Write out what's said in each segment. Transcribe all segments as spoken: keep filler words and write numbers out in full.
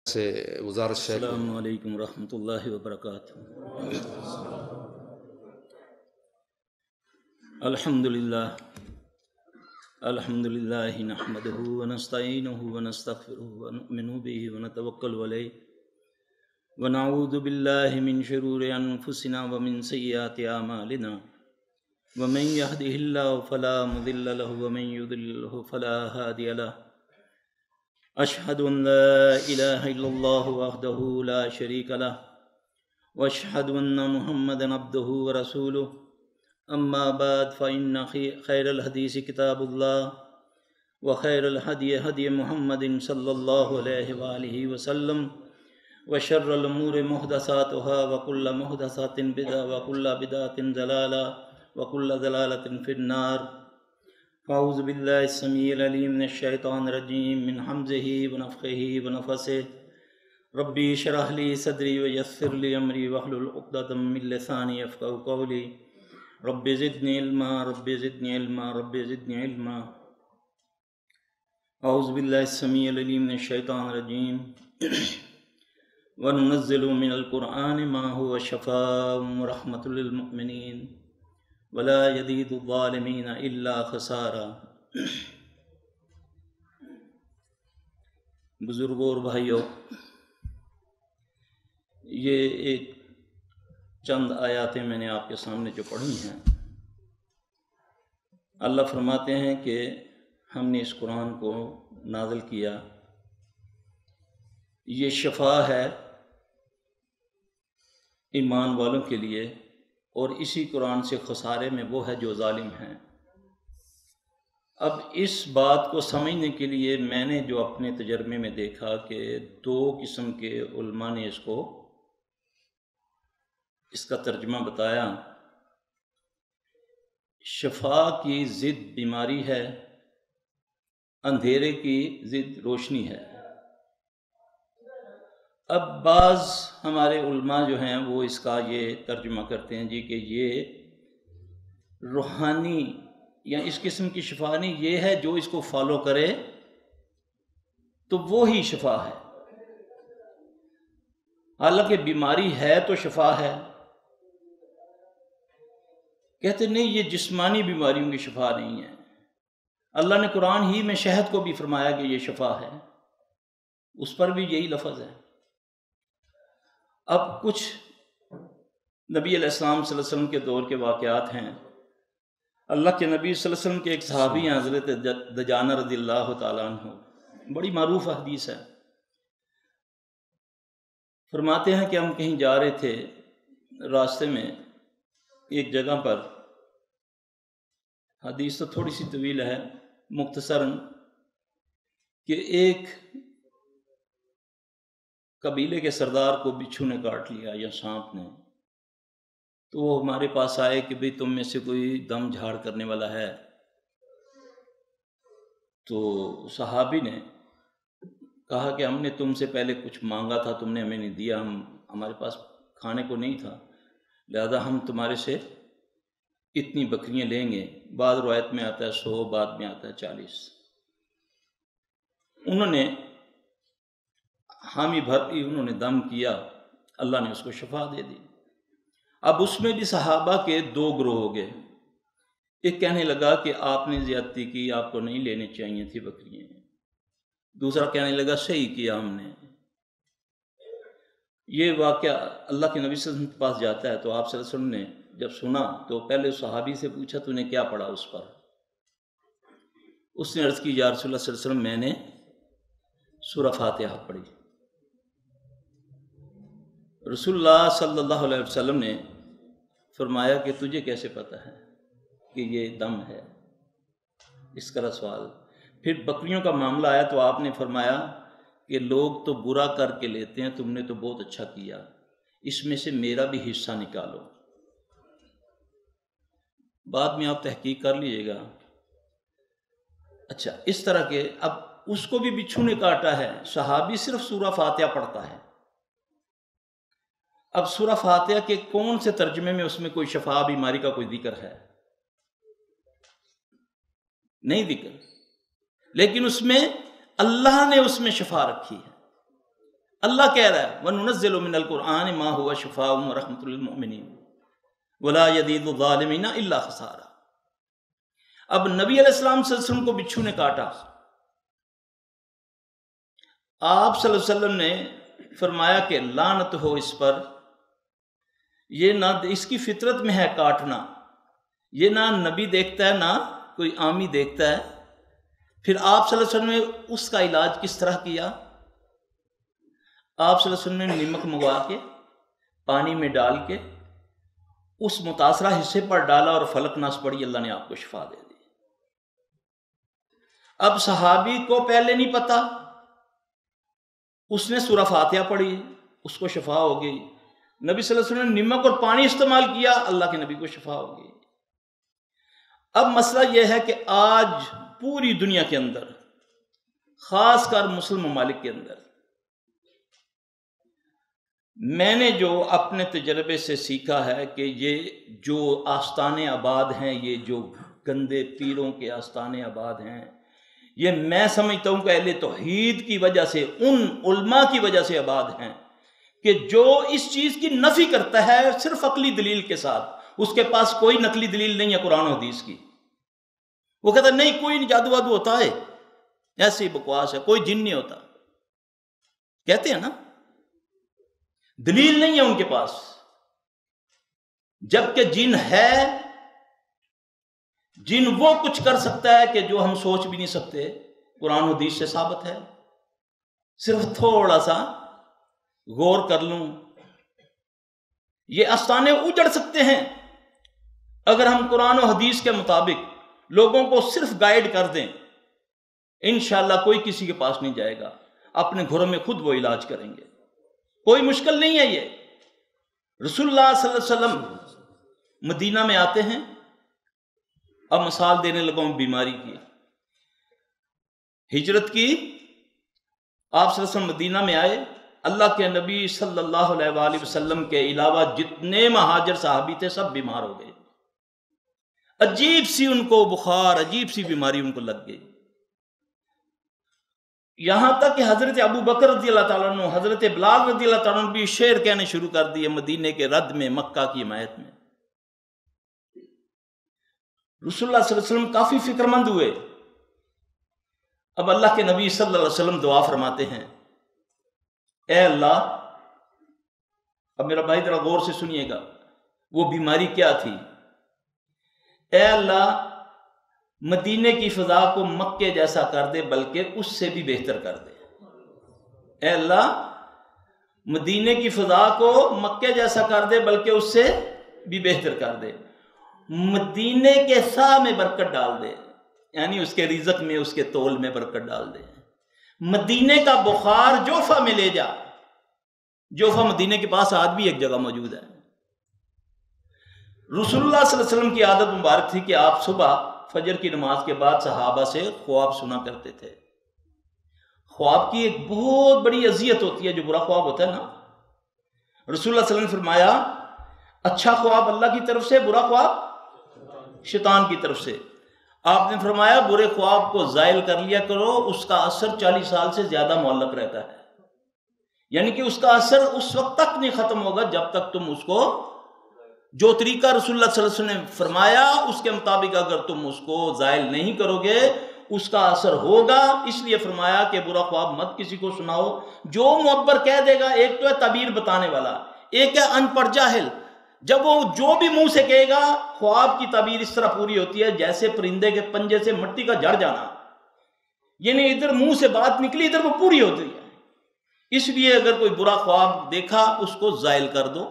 سے گزارش ہے۔ السلام علیکم ورحمۃ اللہ وبرکاتہ۔ الحمد للہ الحمد للہ نحمدہ ونستعینہ ونستغفرہ ونؤمن بہ ونتوکل علیہ ونعوذ باللہ من شرور انفسنا ومن سیئات اعمالنا ومن یہدہ اللہ فلا مضل له ومن یضلل فلا ہادی له۔ اشہد ان لا الہ الا اللہ وحدہ لا شریک لہ واشہد ان محمدا عبدہ ورسولہ۔ اما بعد فإن خیر الحدیث کتاب اللہ وخیر الہدی ہدی محمد صلی اللہ علیہ وآلہ وسلم وشر الامور محدثاتها وکل محدثات بدعہ وکل بدعۃ ضلالہ وکل ضلالۃ فی النار۔ اعوذ باللہ السمیع العلیم من الشیطان الرجیم من حمزہ ونفخہ ونفثہ۔ ربی اشرح لی صدری ویسر لی امری واحلل عقدۃ من لسانی یفقہوا قولی۔ رب زدنی علما رب زدنی علما رب زدنی علما۔ اعوذ باللہ السمیع العلیم من الشیطان الرجیم وننزل من القرآن ما هو شفاء ورحمۃ للمؤمنین ولا یزید الظالمین الا خسارا۔ بزرگوں اور بھائیوں، یہ ایک چند آیاتیں میں نے آپ کے سامنے جو پڑھی ہیں، اللہ فرماتے ہیں کہ ہم نے اس قرآن کو نازل کیا، یہ شفا ہے ایمان والوں کے لیے، اور اسی قرآن سے خسارے میں وہ ہے جو ظالم ہیں۔ اب اس بات کو سمجھنے کے لیے میں نے جو اپنے تجربے میں دیکھا کہ دو قسم کے علماء نے اس کو اس کا ترجمہ بتایا۔ شفا کی ضد بیماری ہے، اندھیرے کی ضد روشنی ہے۔ اب بعض ہمارے علماء جو ہیں وہ اس کا یہ ترجمہ کرتے ہیں جی کہ یہ روحانی یا اس قسم کی شفا نہیں، یہ ہے جو اس کو فالو کرے تو وہی شفا ہے۔ حالانکہ بیماری ہے تو شفا ہے۔ کہتے نہیں یہ جسمانی بیماریوں کی شفا نہیں ہے۔ اللہ نے قرآن ہی میں شہد کو بھی فرمایا کہ یہ شفا ہے، اس پر بھی یہی لفظ ہے۔ اب کچھ نبی علیہ السلام صلی اللہ علیہ وسلم کے دور کے واقعات ہیں۔ اللہ کے نبی صلی اللہ علیہ وسلم کے ایک صحابی ہیں حضرت دجانہ رضی اللہ تعالیٰ عنہ، بڑی معروف حدیث ہے۔ فرماتے ہیں کہ ہم کہیں جا رہے تھے، راستے میں ایک جگہ پر، حدیث تو تھوڑی سی طویل ہے، مختصراً، کہ ایک قبیلے کے سردار کو بچھو نے کاٹ لیا یا سانپ نے، تو وہ ہمارے پاس آئے کہ بھئی تم میں سے کوئی دم جھاڑ کرنے والا ہے؟ تو صحابی نے کہا کہ ہم نے تم سے پہلے کچھ مانگا تھا، تم نے ہمیں نہیں دیا، ہم ہمارے پاس کھانے کو نہیں تھا، لہذا ہم تمہارے سے اتنی بکریاں لیں گے۔ بعض روایت میں آتا ہے سو، بعد میں آتا ہے چالیس۔ انہوں نے حامی بھر دی، انہوں نے دم کیا، اللہ نے اس کو شفا دے دی۔ اب اس میں بھی صحابہ کے دو گروہ ہو گئے۔ ایک کہنے لگا کہ آپ نے زیادتی کی، آپ کو نہیں لینے چاہیے تھی بکریاں۔ دوسرا کہنے لگا صحیح کیا ہم نے۔ یہ واقعہ اللہ کے نبی صلی اللہ علیہ وسلم کے پاس جاتا ہے، تو آپ صلی اللہ علیہ وسلم نے جب سنا تو پہلے صحابی سے پوچھا تو نے کیا پڑھا اس پر؟ اس نے عرض کی یا رسول اللہ صلی اللہ علیہ وسلم میں نے سورہ فاتحہ پڑھی۔ رسول اللہ صلی اللہ علیہ وسلم نے فرمایا کہ تجھے کیسے پتہ ہے کہ یہ دم ہے؟ اس طرح سوال۔ پھر بکریوں کا معاملہ آیا تو آپ نے فرمایا کہ لوگ تو برا کر کے لیتے ہیں، تم نے تو بہت اچھا کیا، اس میں سے میرا بھی حصہ نکالو۔ بعد میں آپ تحقیق کر لیجئے گا۔ اچھا، اس طرح کے اب اس کو بھی بچھو نے کاٹا ہے، صحابی صرف سورہ فاتحہ پڑھتا ہے۔ اب سورہ فاتحہ کے کون سے ترجمے میں اس میں کوئی شفا بیماری کا کوئی ذکر ہے؟ نہیں ذکر، لیکن اس میں اللہ نے اس میں شفا رکھی ہے۔ اللہ کہہ رہا ہے وَنُنَزِّلُ مِنَ الْقُرْآنِ مَا هُوَ شِفَاءٌ وَرَحْمَةٌ لِّلْمُؤْمِنِينَ وَلَا يَزِيدُ الظَّالِمِينَ إِلَّا خَسَارًا۔ اب نبی علیہ السلام صلی اللہ علیہ وسلم کو بچھو نے کاٹا، آپ صلی اللہ علیہ وسلم نے فرمایا کہ لعنت ہو اس پر، یہ نہ اس کی فطرت میں ہے کاٹنا، یہ نہ نبی دیکھتا ہے نہ کوئی عامی دیکھتا ہے۔ پھر آپ صلی اللہ علیہ وسلم نے اس کا علاج کس طرح کیا؟ آپ صلی اللہ علیہ وسلم نے نمک منگوا کے پانی میں ڈال کے اس متاثرہ حصے پر ڈالا اور فلق ناس پڑھی، اللہ نے آپ کو شفا دے دی۔ اب صحابی کو پہلے نہیں پتا، اس نے سورہ فاتحہ پڑھی، اس کو شفا ہو گئی۔ نبی صلی اللہ علیہ وسلم نے نمک اور پانی استعمال کیا، اللہ کے نبی کو شفا ہو گئی۔ اب مسئلہ یہ ہے کہ آج پوری دنیا کے اندر، خاص کر مسلم ممالک کے اندر، میں نے جو اپنے تجربے سے سیکھا ہے کہ یہ جو آستانے آباد ہیں، یہ جو گندے پیروں کے آستانے آباد ہیں، یہ میں سمجھتا ہوں کہ اہل توحید کی وجہ سے، ان علماء کی وجہ سے آباد ہیں کہ جو اس چیز کی نفی کرتا ہے صرف عقلی دلیل کے ساتھ، اس کے پاس کوئی نقلی دلیل نہیں ہے قرآن و حدیث کی۔ وہ کہتا ہے نہیں کوئی جادو وادو ہوتا ہے، ایسی بکواس ہے، کوئی جن نہیں ہوتا، کہتے ہیں نا، دلیل نہیں ہے ان کے پاس، جبکہ جن ہے، جن وہ کچھ کر سکتا ہے کہ جو ہم سوچ بھی نہیں سکتے، قرآن و حدیث سے ثابت ہے۔ صرف تھوڑا سا غور کر لوں، یہ آستانے اجڑ سکتے ہیں اگر ہم قرآن و حدیث کے مطابق لوگوں کو صرف گائیڈ کر دیں، انشاءاللہ کوئی کسی کے پاس نہیں جائے گا، اپنے گھروں میں خود وہ علاج کریں گے، کوئی مشکل نہیں ہے یہ۔ رسول اللہ صلی اللہ علیہ وسلم مدینہ میں آتے ہیں، اب مثال دینے لگا ہوں بیماری کی، ہجرت کی، آپ صلی اللہ علیہ وسلم مدینہ میں آئے، اللہ کے نبی صلی اللہ علیہ وآلہ وسلم کے علاوہ جتنے مہاجر صحابی تھے سب بیمار ہو گئے، عجیب سی ان کو بخار، عجیب سی بیماری ان کو لگ گئی، یہاں تک کہ حضرت ابو بکر رضی اللہ تعالیٰ عنہ، حضرت بلال رضی اللہ تعالیٰ عنہ بھی شعر کہنے شروع کر دیے مدینے کے رد میں، مکہ کی حمایت میں۔ رسول اللہ صلی اللہ علیہ وسلم کافی فکر مند ہوئے۔ اب اللہ کے نبی صلی اللہ علیہ وسلم دعا فرماتے ہیں، اے اللہ، اب میرا بھائی ذرا غور سے سنیے گا، وہ بیماری کیا تھی؟ اے اللہ، مدینے کی فضا کو مکے جیسا کر دے، بلکہ اس سے بھی بہتر کر دے۔ اے اللہ، مدینے کی فضا کو مکے جیسا کر دے، بلکہ اس سے بھی بہتر کر دے۔ مدینے کے سا میں برکت ڈال دے، یعنی اس کے رزق میں، اس کے تول میں برکت ڈال دے۔ مدینے کا بخار جوفہ میں لے جا، جوفہ مدینے کے پاس آج بھی ایک جگہ موجود ہے۔ رسول اللہ صلی اللہ علیہ وسلم کی عادت مبارک تھی کہ آپ صبح فجر کی نماز کے بعد صحابہ سے خواب سنا کرتے تھے۔ خواب کی ایک بہت بڑی اذیت ہوتی ہے، جو برا خواب ہوتا ہے نا، رسول اللہ صلی اللہ علیہ وسلم نے فرمایا اچھا خواب اللہ کی طرف سے، برا خواب شیطان کی طرف سے۔ آپ نے فرمایا برے خواب کو زائل کر لیا کرو، اس کا اثر چالیس سال سے زیادہ معلق رہتا ہے، یعنی کہ اس کا اثر اس وقت تک نہیں ختم ہوگا جب تک تم اس کو، جو طریقہ رسول اللہ صلی اللہ علیہ وسلم نے فرمایا اس کے مطابق اگر تم اس کو زائل نہیں کرو گے، اس کا اثر ہوگا۔ اس لیے فرمایا کہ برا خواب مت کسی کو سناؤ۔ جو معبر کہہ دے گا، ایک تو ہے تعبیر بتانے والا، ایک ہے ان پڑھ جاہل، جب وہ جو بھی منہ سے کہے گا، خواب کی تعبیر اس طرح پوری ہوتی ہے جیسے پرندے کے پنجے سے مٹی کا جھڑ جانا، یعنی ادھر منہ سے بات نکلی ادھر وہ پوری ہوتی ہے۔ اس لیے اگر کوئی برا خواب دیکھا اس کو زائل کر دو۔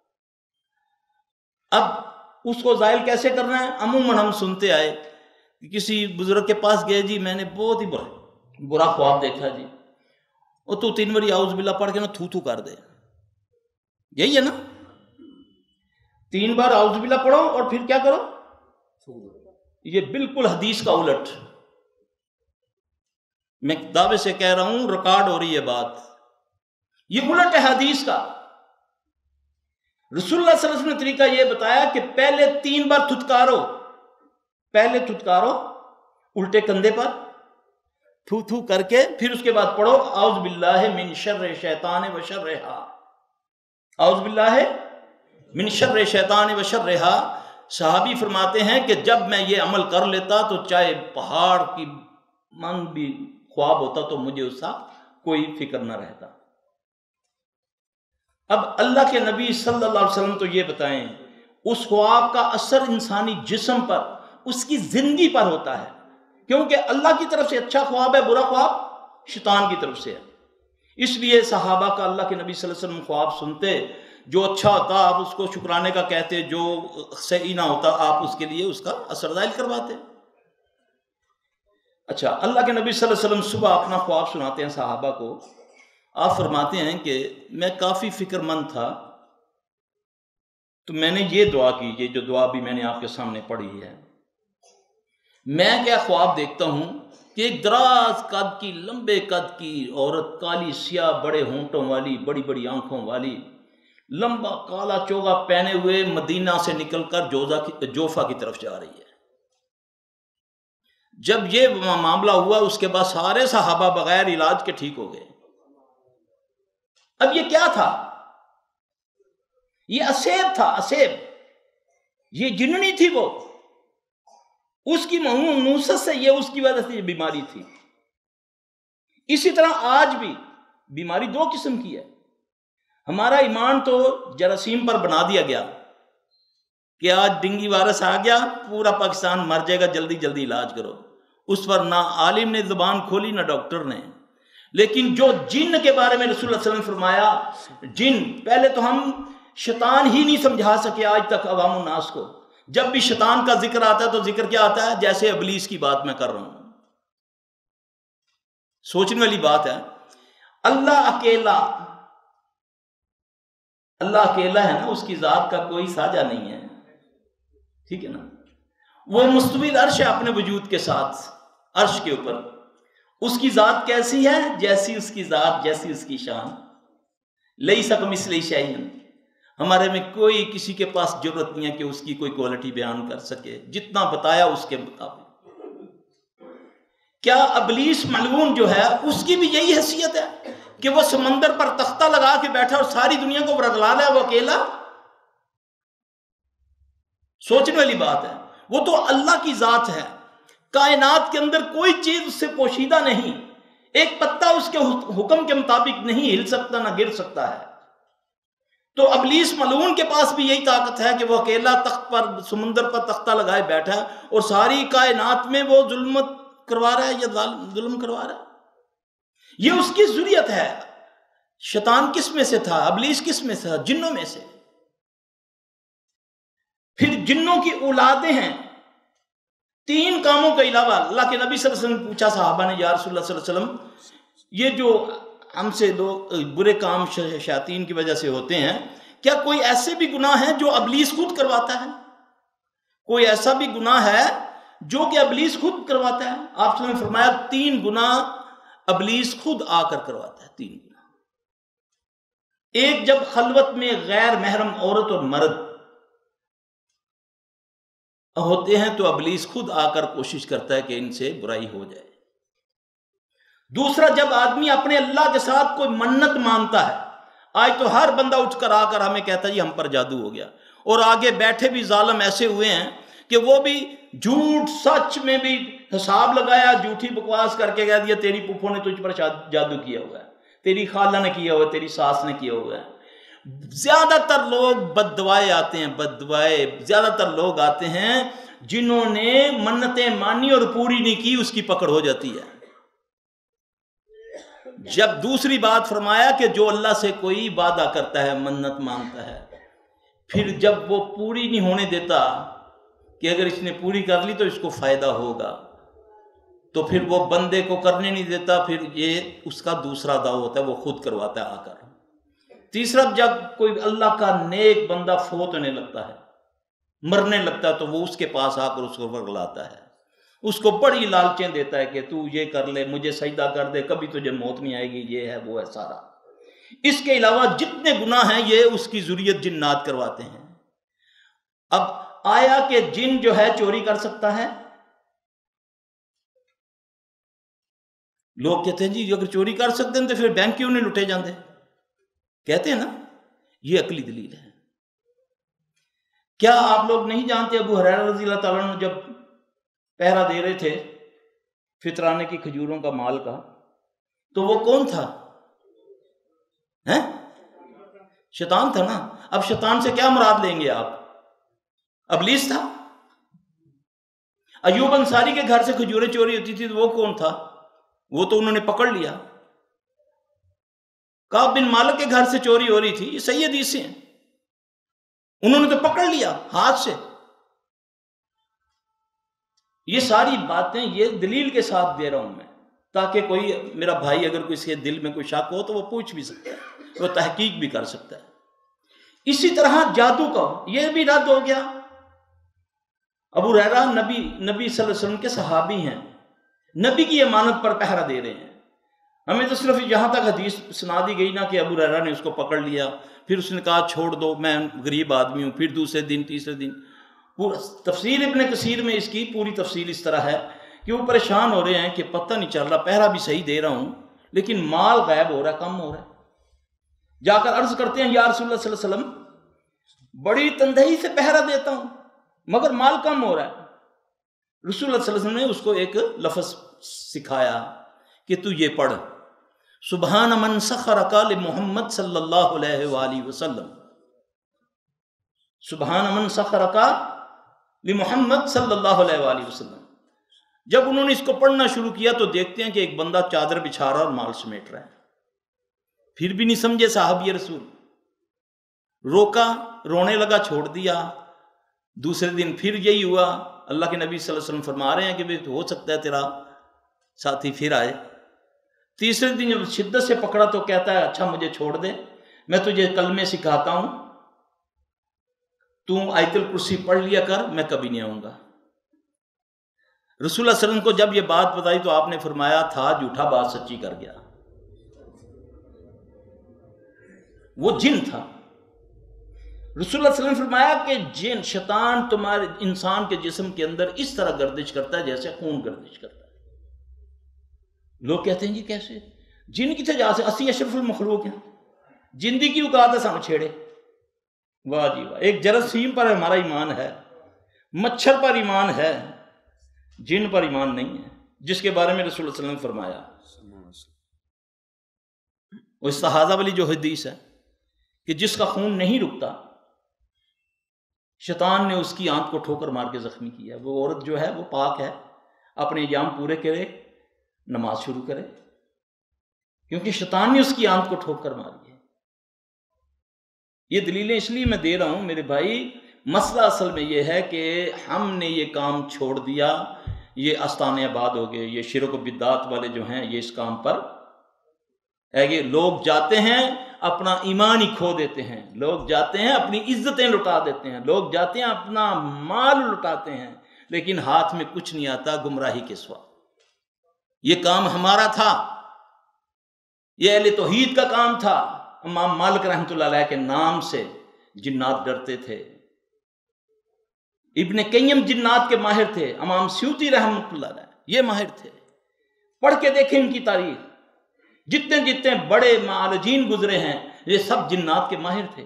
اب اس کو زائل کیسے کرنا ہے؟ عموماً ہم سنتے آئے کہ کسی بزرگ کے پاس گئے، جی میں نے بہت ہی برا برا خواب دیکھا جی، وہ تو تین باری اعوذ باللہ پڑھ کے نا تھو تھو کر دے، یہی ہے نا، تین بار اعوذ باللہ پڑھو اور پھر کیا کرو، یہ بالکل حدیث کا الٹ، میں دعوے سے کہہ رہا ہوں، ریکارڈ ہو رہی ہے بات، یہ الٹ ہے حدیث کا۔ رسول اللہ صلی اللہ علیہ وسلم نے طریقہ یہ بتایا کہ پہلے تین بار تھتکارو، پہلے تھتکارو الٹے کندھے پر، تھو تھو کر کے پھر اس کے بعد پڑھو اعوذ باللہ من شر شیطان و شرہا، اعوذ باللہ من شر شیطان و شرہا۔ صحابی فرماتے ہیں کہ جب میں یہ عمل کر لیتا تو چاہے پہاڑ کی من بھی خواب ہوتا تو مجھے اس کا کوئی فکر نہ رہتا۔ اب اللہ کے نبی صلی اللہ علیہ وسلم تو یہ بتائیں اس خواب کا اثر انسانی جسم پر، اس کی زندگی پر ہوتا ہے، کیونکہ اللہ کی طرف سے اچھا خواب ہے، برا خواب شیطان کی طرف سے ہے۔ اس لیے صحابہ کا اللہ کے نبی صلی اللہ علیہ وسلم خواب سنتے، جو اچھا ہوتا آپ اس کو شکرانے کا کہتے، جو صحیح نہ ہوتا آپ اس کے لیے اس کا اثر ظاہر کرواتے۔ اچھا، اللہ کے نبی صلی اللہ علیہ وسلم صبح اپنا خواب سناتے ہیں صحابہ کو۔ آپ فرماتے ہیں کہ میں کافی فکر مند تھا تو میں نے یہ دعا کی، یہ جو دعا بھی میں نے آپ کے سامنے پڑھی ہے۔ میں کیا خواب دیکھتا ہوں کہ ایک دراز قد کی، لمبے قد کی عورت، کالی سیاہ بڑے ہونٹوں والی، بڑی بڑی آنکھوں والی، لمبا کالا چوگا پہنے ہوئے مدینہ سے نکل کر جوزا کی جوفا کی طرف جا رہی ہے۔ جب یہ معاملہ ہوا اس کے بعد سارے صحابہ بغیر علاج کے ٹھیک ہو گئے۔ اب یہ کیا تھا؟ یہ اسیب تھا، اسیب، یہ جننی تھی، وہ اس کی نوست سے، یہ اس کی وجہ سے یہ بیماری تھی۔ اسی طرح آج بھی بیماری دو قسم کی ہے۔ ہمارا ایمان تو جراثیم پر بنا دیا گیا کہ آج ڈینگی وائرس آ گیا، پورا پاکستان مر جائے گا، جلدی جلدی علاج کرو۔ اس پر نہ عالم نے زبان کھولی نہ ڈاکٹر نے۔ لیکن جو جن کے بارے میں رسول اللہ صلی اللہ علیہ وسلم نے فرمایا، جن پہلے تو ہم شیطان ہی نہیں سمجھا سکے آج تک عوام الناس کو۔ جب بھی شیطان کا ذکر آتا ہے تو ذکر کیا آتا ہے؟ جیسے ابلیس کی بات میں کر رہا ہوں۔ سوچنے والی بات ہے۔ اللہ اکیلا، اللہ اکیلا ہے نا، اس کی ذات کا کوئی ساجا نہیں ہے، ٹھیک ہے نا؟ وہ مستوی عرش ہے اپنے وجود کے ساتھ، عرش کے اوپر۔ اس کی ذات کیسی ہے؟ جیسی اس کی ذات، جیسی اس کی شان۔ لیس کمثلہ شیء، ہمارے میں کوئی کسی کے پاس ضرورت نہیں ہے کہ اس کی کوئی کوالٹی بیان کر سکے، جتنا بتایا اس کے مطابق۔ کیا ابلیس ملعون جو ہے اس کی بھی یہی حیثیت ہے کہ وہ سمندر پر تختہ لگا کے بیٹھا اور ساری دنیا کو رگلا لے، وہ اکیلا؟ سوچنے والی بات ہے۔ وہ تو اللہ کی ذات ہے، کائنات کے اندر کوئی چیز اس سے پوشیدہ نہیں، ایک پتا اس کے حکم کے مطابق نہیں ہل سکتا نہ گر سکتا ہے۔ تو ابلیس ملعون کے پاس بھی یہی طاقت ہے کہ وہ اکیلا تخت پر، سمندر پر تختہ لگائے بیٹھا ہے اور ساری کائنات میں وہ ظلمت کروا رہا ہے یا ظلم کروا رہا ہے۔ یہ اس کی ذریت ہے۔ شیطان کس میں سے تھا؟ ابلیس کس میں سے تھا؟ جنوں میں سے۔ پھر جنوں کی اولادیں ہیں۔ تین کاموں کے علاوہ اللہ کے نبی صلی اللہ علیہ وسلم نے پوچھا صحابہ نے، یا رسول اللہ صلی اللہ علیہ وسلم، یہ جو ہم سے لوگ برے کام شیاطین کی وجہ سے ہوتے ہیں، کیا کوئی ایسے بھی گناہ ہیں جو ابلیس خود کرواتا ہے؟ کوئی ایسا بھی گناہ ہے جو کہ ابلیس خود کرواتا ہے؟ آپ صلی اللہ علیہ وسلم نے فرمایا تین گناہ ابلیس خود آ کر کرواتا ہے، تین گناہ۔ ایک، جب خلوت میں غیر محرم عورت اور مرد ہوتے ہیں تو ابلیس خود آ کر کوشش کرتا ہے کہ ان سے برائی ہو جائے۔ دوسرا، جب آدمی اپنے اللہ کے ساتھ کوئی منت مانتا ہے۔ آج تو ہر بندہ اٹھ کر آ کر ہمیں کہتا ہے یہ ہم پر جادو ہو گیا، اور آگے بیٹھے بھی ظالم ایسے ہوئے ہیں کہ وہ بھی جھوٹ سچ میں بھی حساب لگایا، جھوٹی بکواس کر کے کہہ دیا تیری پھپھو نے تجھ پر جادو کیا ہوا ہے، تیری خالہ نے کیا ہوا ہے، تیری ساس نے کیا ہوا ہے۔ زیادہ تر لوگ بد دعائے آتے ہیں، بد دعائے زیادہ تر لوگ آتے ہیں جنہوں نے منتیں مانی اور پوری نہیں کی، اس کی پکڑ ہو جاتی ہے۔ جب دوسری بات فرمایا کہ جو اللہ سے کوئی وعدہ کرتا ہے، منت مانتا ہے، پھر جب وہ پوری نہیں ہونے دیتا کہ اگر اس نے پوری کر لی تو اس کو فائدہ ہوگا، تو پھر وہ بندے کو کرنے نہیں دیتا، پھر یہ اس کا دوسرا داؤ ہوتا ہے، وہ خود کرواتا ہے آ کر۔ تیسرا، جب کوئی اللہ کا نیک بندہ فوت ہونے لگتا ہے، مرنے لگتا ہے، تو وہ اس کے پاس آ کر اس کو ورگلاتا ہے، اس کو بڑی لالچیں دیتا ہے کہ تو یہ کر لے، مجھے سجدہ کر دے، کبھی تجھے موت نہیں آئے گی، یہ ہے وہ ہے سارا۔ اس کے علاوہ جتنے گناہ ہیں یہ اس کی ذریت جنات کرواتے ہیں۔ اب آیا کہ جن جو ہے چوری کر سکتا ہے؟ لوگ کہتے ہیں جی اگر چوری کر سکتے ہیں تو پھر بینک کیوں نہیں لٹے جاندے؟ کہتے ہیں نا، یہ عقلی دلیل ہے۔ کیا آپ لوگ نہیں جانتے ابو ہریرہ رضی اللہ تعالیٰ عنہ جب پہرا دے رہے تھے فطرانے کی کھجوروں کا مال کا، تو وہ کون تھا؟ ہیں؟ شیطان تھا نا۔ اب شیطان سے کیا مراد لیں گے آپ؟ ابلیس تھا۔ ایوب انصاری کے گھر سے کھجوریں چوری ہوتی تھی تو وہ کون تھا؟ وہ تو انہوں نے پکڑ لیا۔ کعب بن مالک کے گھر سے چوری ہو رہی تھی، یہ صحیح حدیث سے ہیں، انہوں نے تو پکڑ لیا ہاتھ سے۔ یہ ساری باتیں یہ دلیل کے ساتھ دے رہا ہوں میں، تاکہ کوئی میرا بھائی اگر کوئی کے دل میں کوئی شک ہو تو وہ پوچھ بھی سکتا ہے، وہ تحقیق بھی کر سکتا ہے۔ اسی طرح جادو کا یہ بھی رد ہو گیا۔ ابو ہریرہ نبی نبی صلی اللہ علیہ وسلم کے صحابی ہیں، نبی کی امانت پر پہرا دے رہے ہیں۔ ہمیں تو صرف یہاں تک حدیث سنا دی گئی نا کہ ابو ہریرہ نے اس کو پکڑ لیا، پھر اس نے کہا چھوڑ دو میں غریب آدمی ہوں، پھر دوسرے دن تیسرے دن پورا تفسیر ابن کثیر میں اس کی پوری تفصیل اس طرح ہے کہ وہ پریشان ہو رہے ہیں کہ پتہ نہیں چل رہا، پہرا بھی صحیح دے رہا ہوں لیکن مال غائب ہو رہا ہے، کم ہو رہا ہے۔ جا کر عرض کرتے ہیں یا رسول اللہ صلی اللہ علیہ وسلم بڑی تندہی سے پہرا دیتا ہوں مگر مال کم ہو رہا ہے۔ رسول اللہ صلی اللہ علیہ وسلم نے اس کو ایک لفظ سکھایا کہ تو یہ پڑھ، سبحان من سخرک لمحمد صلی اللہ علیہ وآلہ وسلم، سبحان من سخرک لمحمد صلی اللہ علیہ وآلہ وسلم۔ جب انہوں نے اس کو پڑھنا شروع کیا تو دیکھتے ہیں کہ ایک بندہ چادر بچھا رہا اور مال سمیٹ رہا ہے، پھر بھی نہیں سمجھے صحابی رسول، روکا، رونے لگا، چھوڑ دیا۔ دوسرے دن پھر یہی ہوا، اللہ کے نبی صلی اللہ علیہ وسلم فرما رہے ہیں کہ ہو سکتا ہے تیرا ساتھی پھر آئے۔ تیسرے دن جب شدت سے پکڑا تو کہتا ہے اچھا مجھے چھوڑ دے، میں تجھے کلمے سکھاتا ہوں، تو آیت الکرسی پڑھ لیا کر، میں کبھی نہیں آؤں گا۔ رسول اللہ علیہ وسلم کو جب یہ بات بتائی تو آپ نے فرمایا تھا جھوٹا بات سچی کر گیا، وہ جن تھا۔ رسول اللہ علیہ وسلم نے فرمایا کہ جن شیطان تمہارے انسان کے جسم کے اندر اس طرح گردش کرتا ہے جیسے خون گردش کرتا ہے۔ لوگ کہتے ہیں جی کیسے؟ جن کتنے جا سے اسی اشرف المخلوق ہیں، جندی کی اوقات ہے سانو چھیڑے۔ واہ جی واہ، ایک جراثیم پر ہمارا ایمان ہے، مچھر پر ایمان ہے، جن پر ایمان نہیں ہے، جس کے بارے میں رسول اللہ علیہ وسلم نے فرمایا۔ وہ استحاضہ والی جو حدیث ہے کہ جس کا خون نہیں رکتا، شیطان نے اس کی آنکھ کو ٹھوکر مار کے زخمی کیا، وہ عورت جو ہے وہ پاک ہے، اپنے ایام پورے کرے، نماز شروع کرے، کیونکہ شیطان نے اس کی آنکھ کو ٹھوک کر ماری ہے۔ یہ دلیلیں اس لیے میں دے رہا ہوں میرے بھائی، مسئلہ اصل میں یہ ہے کہ ہم نے یہ کام چھوڑ دیا، یہ آستانے آباد ہو گئے، یہ شرک و بدعات والے جو ہیں یہ اس کام پر ہے کہ لوگ جاتے ہیں اپنا ایمان ہی کھو دیتے ہیں، لوگ جاتے ہیں اپنی عزتیں لٹا دیتے ہیں، لوگ جاتے ہیں اپنا مال لٹاتے ہیں، لیکن ہاتھ میں کچھ نہیں آتا گمراہی کے سوا۔ یہ کام ہمارا تھا، یہ اہل توحید کا کام تھا۔ امام مالک رحمۃ اللہ علیہ کے نام سے جنات ڈرتے تھے، ابن قیم جنات کے ماہر تھے، امام سیوطی رحمۃ اللہ علیہ یہ ماہر تھے۔ پڑھ کے دیکھیں ان کی تاریخ، جتنے جتنے بڑے معالجین گزرے ہیں یہ سب جنات کے ماہر تھے۔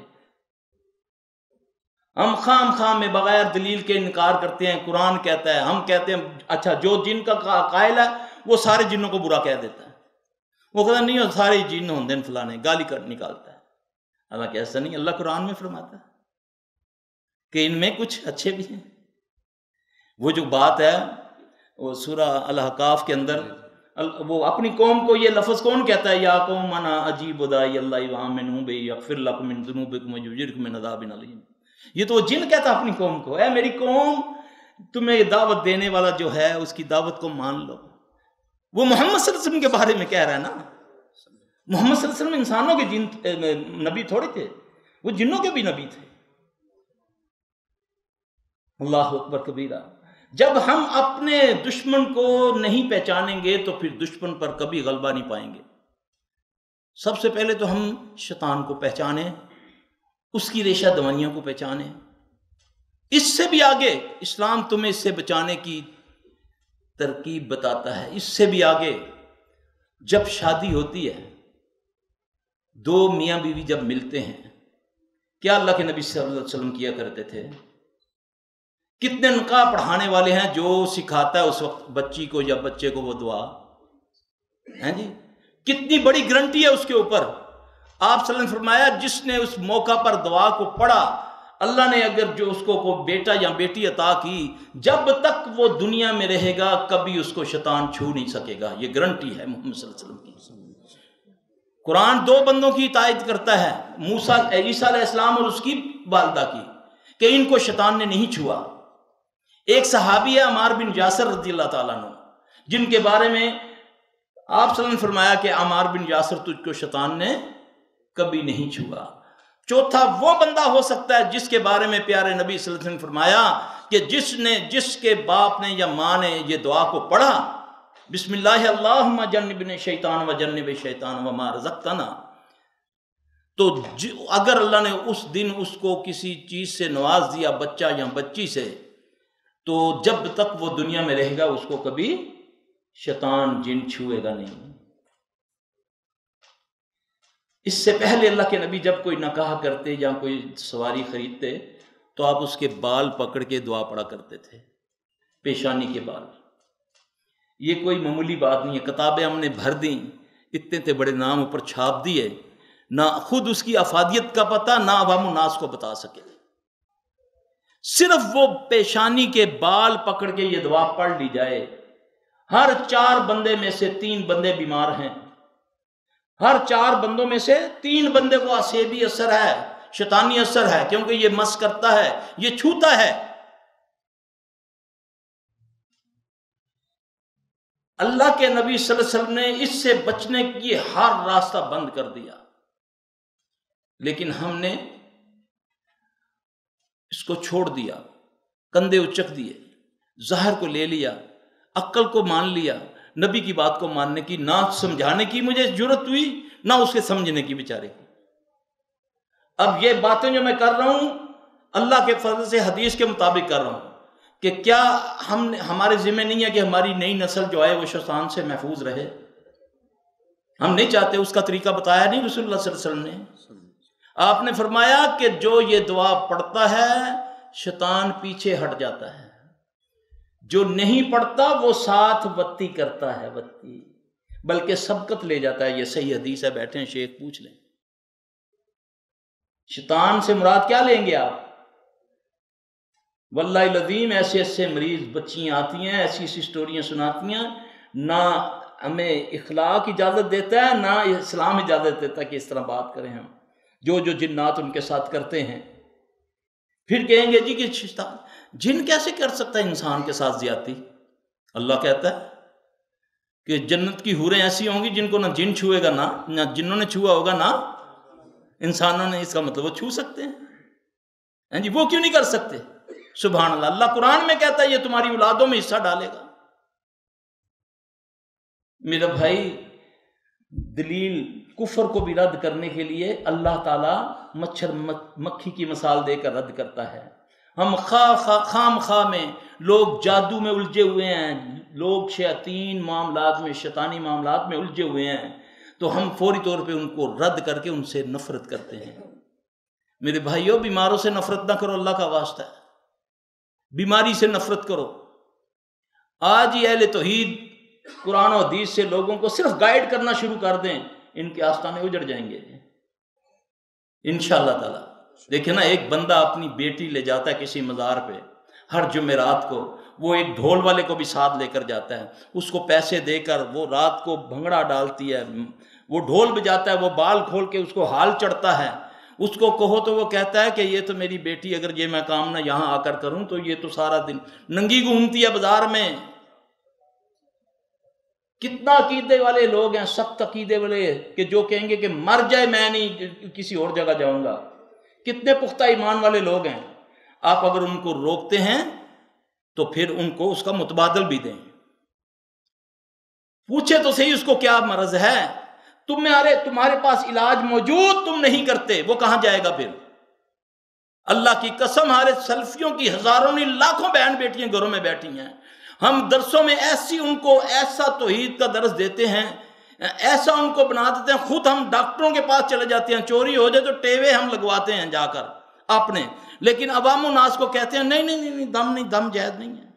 ہم خام خام میں بغیر دلیل کے انکار کرتے ہیں، قرآن کہتا ہے، ہم کہتے ہیں اچھا جو جن کا قائل ہے وہ سارے جنوں کو برا کہہ دیتا ہے، وہ کہتا نہیں سارے جن ہوندے فلانے، گالی کر نکالتا ہے۔ حالانکہ ایسا نہیں، اللہ قرآن میں فرماتا ہے کہ ان میں کچھ اچھے بھی ہیں۔ وہ جو بات ہے وہ سورہ الاحقاف کے اندر وہ اپنی قوم کو یہ لفظ کون کہتا ہے؟ یا قوم انا اجیب داعی اللہ وآمنوا بہ یغفر لکم من ذنوبکم ویجرکم من عذاب علیم۔ یہ تو وہ جن کہتا اپنی قوم کو، اے میری قوم تمہیں یہ دعوت دینے والا جو ہے اس کی دعوت کو مان لو۔ وہ محمد صلی اللہ علیہ وسلم کے بارے میں کہہ رہا ہے نا، محمد صلی اللہ علیہ وسلم انسانوں کے جن نبی تھوڑے تھے، وہ جنوں کے بھی نبی تھے۔ اللہ اکبر کبیرہ۔ جب ہم اپنے دشمن کو نہیں پہچانیں گے تو پھر دشمن پر کبھی غلبہ نہیں پائیں گے۔ سب سے پہلے تو ہم شیطان کو پہچانیں، اس کی ریشہ دوائیوں کو پہچانیں۔ اس سے بھی آگے اسلام تمہیں اس سے بچانے کی ترکیب بتاتا ہے، اس سے بھی آگے جب شادی ہوتی ہے، دو میاں بیوی جب ملتے ہیں، کیا اللہ کے نبی صلی اللہ علیہ وسلم کیا کرتے تھے؟ کتنے نکاح پڑھانے والے ہیں جو سکھاتا ہے اس وقت بچی کو یا بچے کو وہ دعا ہیں جی، کتنی بڑی گارنٹی ہے اس کے اوپر۔ آپ صلی اللہ علیہ وسلم نے فرمایا جس نے اس موقع پر دعا کو پڑھا، اللہ نے اگر جو اس کو کوئی بیٹا یا بیٹی عطا کی، جب تک وہ دنیا میں رہے گا کبھی اس کو شیطان چھو نہیں سکے گا۔ یہ گارنٹی ہے محمد صلی اللہ علیہ وسلم کی۔ قرآن دو بندوں کی تائید کرتا ہے، موسیٰ عیسیٰ علیہ السلام اور اس کی والدہ کی، کہ ان کو شیطان نے نہیں چھوا۔ ایک صحابی ہے عمار بن یاسر رضی اللہ تعالیٰ عنہ، جن کے بارے میں آپ صلی اللہ علیہ وسلم نے فرمایا کہ عمار بن یاسر تجھ کو شیطان نے کبھی نہیں چھوا۔ چوتھا وہ بندہ ہو سکتا ہے جس کے بارے میں پیارے نبی صلی اللہ علیہ وسلم نے فرمایا کہ جس نے جس کے باپ نے یا ماں نے یہ دعا کو پڑھا، بسم اللہ اللہم جنبنا شیطان و جنب شیطان وما رزقتنا، تو اگر اللہ نے اس دن اس کو کسی چیز سے نواز دیا، بچہ یا بچی سے، تو جب تک وہ دنیا میں رہے گا اس کو کبھی شیطان جن چھوئے گا نہیں۔ اس سے پہلے اللہ کے نبی جب کوئی نکاح کرتے یا کوئی سواری خریدتے تو آپ اس کے بال پکڑ کے دعا پڑھا کرتے تھے، پیشانی کے بال۔ یہ کوئی معمولی بات نہیں ہے، کتابیں ہم نے بھر دیں، اتنے تے بڑے نام اوپر چھاپ دیے، نہ خود اس کی افادیت کا پتہ نہ عوام الناس کو بتا سکے۔ صرف وہ پیشانی کے بال پکڑ کے یہ دعا پڑھ لی جائے، ہر چار بندے میں سے تین بندے بیمار ہیں، ہر چار بندوں میں سے تین بندے کو عصبی اثر ہے، شیطانی اثر ہے، کیونکہ یہ مس کرتا ہے، یہ چھوتا ہے۔ اللہ کے نبی صلی اللہ علیہ وسلم نے اس سے بچنے کی ہر راستہ بند کر دیا، لیکن ہم نے اس کو چھوڑ دیا، کندھے اچک دیے، ظاہر کو لے لیا، عقل کو مان لیا، نبی کی بات کو ماننے کی نہ سمجھانے کی مجھے ضرورت ہوئی نہ اس کے سمجھنے کی بیچارے کی۔ اب یہ باتیں جو میں کر رہا ہوں اللہ کے فضل سے حدیث کے مطابق کر رہا ہوں کہ کیا ہم ہمارے ذمہ نہیں ہے کہ ہماری نئی نسل جو ہے وہ شیطان سے محفوظ رہے؟ ہم نہیں چاہتے، اس کا طریقہ بتایا نہیں رسول اللہ صلی اللہ علیہ وسلم نے۔ آپ نے فرمایا کہ جو یہ دعا پڑھتا ہے شیطان پیچھے ہٹ جاتا ہے، جو نہیں پڑھتا وہ ساتھ وتی کرتا ہے، وتی بلکہ سبقت لے جاتا ہے۔ یہ صحیح حدیث ہے، بیٹھے ہیں شیخ پوچھ لیں۔ شیطان سے مراد کیا لیں گے آپ؟ واللہ العظیم ایسے ایسے مریض بچیاں آتی ہیں، ایسی ایسی سٹوریاں سناتی ہیں، نہ ہمیں اخلاق اجازت دیتا ہے نہ اسلام اجازت دیتا ہے کہ اس طرح بات کریں ہم، جو جو جنات ان کے ساتھ کرتے ہیں۔ پھر کہیں گے جی کہ شیطان جن کیسے کر سکتا ہے انسان کے ساتھ زیادتی؟ اللہ کہتا ہے کہ جنت کی حوریں ایسی ہوں گی جن کو نہ جن چھوئے گا، نہ نہ جنوں نے چھوا ہوگا نہ انسانوں نے۔ اس کا مطلب وہ چھو سکتے ہیں جی، وہ کیوں نہیں کر سکتے؟ سبحان اللہ، اللہ قرآن میں کہتا ہے یہ تمہاری اولادوں میں حصہ ڈالے گا۔ میرا بھائی، دلیل کفر کو بھی رد کرنے کے لیے اللہ تعالیٰ مچھر مکھی کی مثال دے کر رد کرتا ہے۔ ہم خواہ خواہ خام خواہ میں لوگ جادو میں الجھے ہوئے ہیں، لوگ شیاطین معاملات میں شیطانی معاملات میں الجھے ہوئے ہیں، تو ہم فوری طور پہ ان کو رد کر کے ان سے نفرت کرتے ہیں۔ میرے بھائیوں، بیماروں سے نفرت نہ کرو، اللہ کا واسطہ ہے، بیماری سے نفرت کرو۔ آج ہی اہل توحید قرآن و حدیث سے لوگوں کو صرف گائیڈ کرنا شروع کر دیں، ان کے آستانے اجڑ جائیں گے انشاءاللہ تعالی۔ دیکھیں نا، ایک بندہ اپنی بیٹی لے جاتا ہے کسی مزار پہ ہر جمعرات کو، وہ ایک ڈھول والے کو بھی ساتھ لے کر جاتا ہے، اس کو پیسے دے کر وہ رات کو بھنگڑا ڈالتی ہے، وہ ڈھول بجاتا ہے، وہ بال کھول کے اس کو حال چڑھتا ہے۔ اس کو کہو تو وہ کہتا ہے کہ یہ تو میری بیٹی، اگر یہ میں کام نہ یہاں آ کر کروں تو یہ تو سارا دن ننگی گھومتی ہے بازار میں۔ کتنا عقیدے والے لوگ ہیں، سخت عقیدے والے، کہ جو کہیں گے کہ مر جائے میں نہیں کسی اور جگہ جاؤں گا۔ کتنے پختہ ایمان والے لوگ ہیں، آپ اگر ان کو روکتے ہیں تو پھر ان کو اس کا متبادل بھی دیں۔ پوچھے تو صحیح اس کو کیا مرض ہے، تمہارے تمہارے پاس علاج موجود، تم نہیں کرتے، وہ کہاں جائے گا پھر؟ اللہ کی قسم، ہمارے سلفیوں کی ہزاروں نہیں لاکھوں بہن بیٹیاں گھروں میں بیٹھی ہیں، ہم درسوں میں ایسی ان کو ایسا توحید کا درس دیتے ہیں ایسا ان کو بنا دیتے ہیں، خود ہم ڈاکٹروں کے پاس چلے جاتے ہیں، چوری ہو جائے تو ٹیوے ہم لگواتے ہیں جا کر اپنے، لیکن عوام الناس کو کہتے ہیں نہیں نہیں نہیں دم نہیں، دم جائز نہیں ہے۔